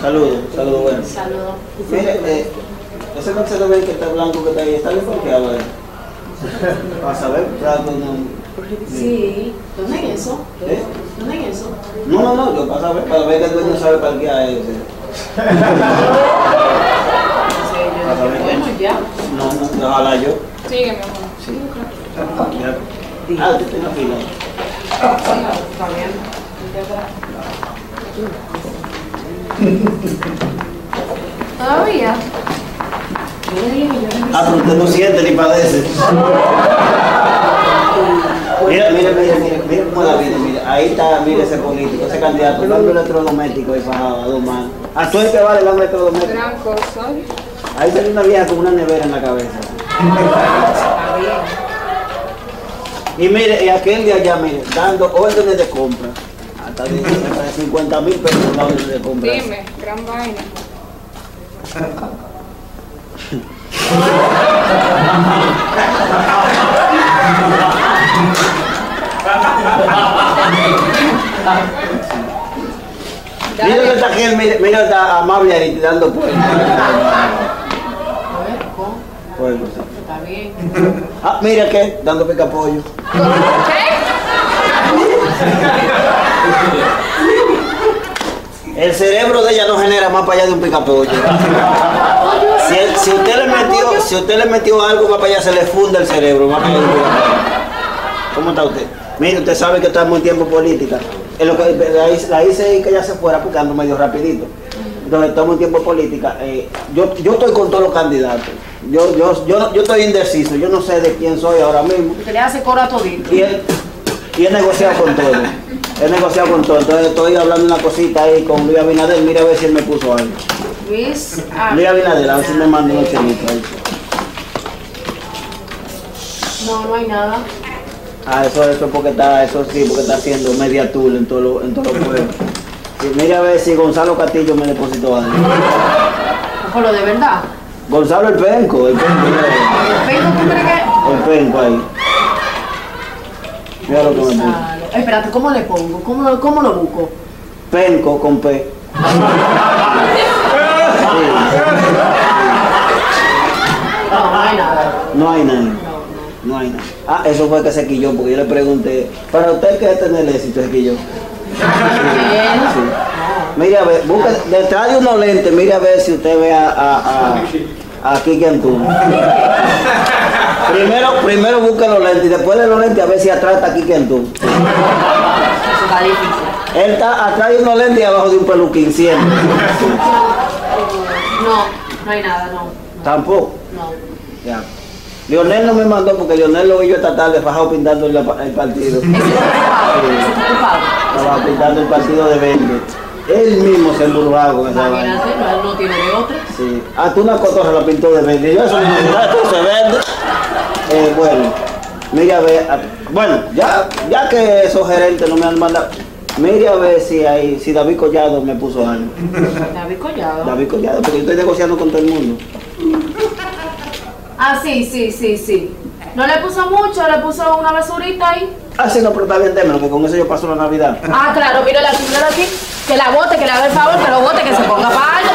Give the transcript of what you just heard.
Saludos, saludos, bueno. Saludos. Mire, ese Mercedes Benz que está blanco que está ahí, ¿está bien parqueado ahí? Para saber, claro, no. Sí. ¿Dónde es eso? ¿Eh? ¿Dónde es eso? No, yo para ver que el dueño sabe parquear ahí. Bueno, ya. No, ojalá yo. Sigue, mi amor. Sí. Ah, usted tiene fila. Está bien. Todavía. Ah, pero usted no siente ni padece. Mira cómo es la vida, mira. Ahí está, mira ese político, ese candidato, dando electrodoméstico ahí bajado a 2 manos. ¿A tú el que vale dando electrodoméstico? Gran cosa. Ahí salió una vieja con una nevera en la cabeza. Está bien. Y mire, y aquel de allá, mire, dando órdenes de compra. Hasta de 50.000 pesos en la orden de compra. Dime, gran vaina. Mira que está aquel, mira está amable ahí dando puertas. Pueblo, sí. Está bien. Ah, mira que dando picapollo. El cerebro de ella no genera más para allá de un picapollo. Si usted le metió algo más para allá, se le funda el cerebro más para allá de un picapollo. ¿Cómo está usted? Mire, usted sabe que estamos en tiempo política. En lo que la hice que ella se fuera porque ando medio rapidito. Entonces estamos en tiempo política. Yo estoy con todos los candidatos. Yo estoy indeciso. Yo no sé de quién soy ahora mismo. Usted le hace coro a todito. Y he negociado con todo. He negociado con todo. Entonces estoy hablando una cosita ahí con Luis Abinader. Mira a ver si él me puso algo. Luis Abinader, a ver si me manda unos chelitos ahí. No hay nada. Ah, eso porque está haciendo media tour en todos los pueblos. Sí, mira a ver si Gonzalo Castillo me depositó algo. ¿Por lo de verdad? Gonzalo el penco. ¿El penco tú crees que...? El penco ahí. Mira lo que me puso. Espérate, ¿cómo le pongo? ¿Cómo lo busco? Penco con P. No hay nada. No hay nada. No hay nada. Ah, eso fue que se quilló, porque yo le pregunté, ¿para usted qué es tener éxito? Se quilló. Sí. Mira, a ver, busca, detrás de unos lentes, mira a ver si usted ve a Kike Antún. Primero busca los lentes y después de los lentes a ver si atrás está Kike Antún. Eso está difícil. Él está atrás de unos lentes y abajo de un peluquín siempre. No hay nada, no. Tampoco. No. Ya. Leonel no me mandó porque Leonel lo vi yo esta tarde fajado pintando el partido. Ese está ocupado. Estaba pintando el partido de verde. Él mismo se embrujaba con esa vaina. Imagínate, él no tiene de otra. Sí. Ah, tú una cotorra la pintó de verde. Yo eso no me se verde. Bueno, mira a ver. Bueno, ya que esos gerentes no me han mandado. Mire a ver si David Collado me puso algo. David Collado. David Collado, porque yo estoy negociando con todo el mundo. Ah, sí. No le puso mucho, le puso una basurita ahí. Ah, sí, no, pero está bien, démelo, que con eso yo paso la Navidad. Ah, claro, mira la señora aquí. Que la bote, que le haga el favor, que lo bote, que se ponga para algo,